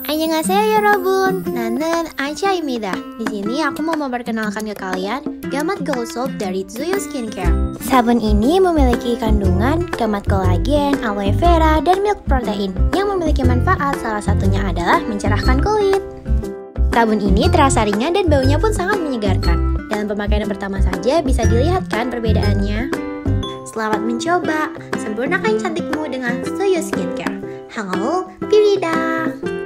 Annyeonghaseyo yorobun, nanen Aichaimida. Di sini aku mau memperkenalkan ke kalian Gamat Glow Soap dari Zuyo Skincare. Sabun ini memiliki kandungan gamat kolagen, aloe vera, dan milk protein yang memiliki manfaat, salah satunya adalah mencerahkan kulit. Sabun ini terasa ringan dan baunya pun sangat menyegarkan. Dalam pemakaian pertama saja bisa dilihat kan perbedaannya. Selamat mencoba, sempurnakan cantikmu dengan Zuyo Skincare. Halo, Pirida!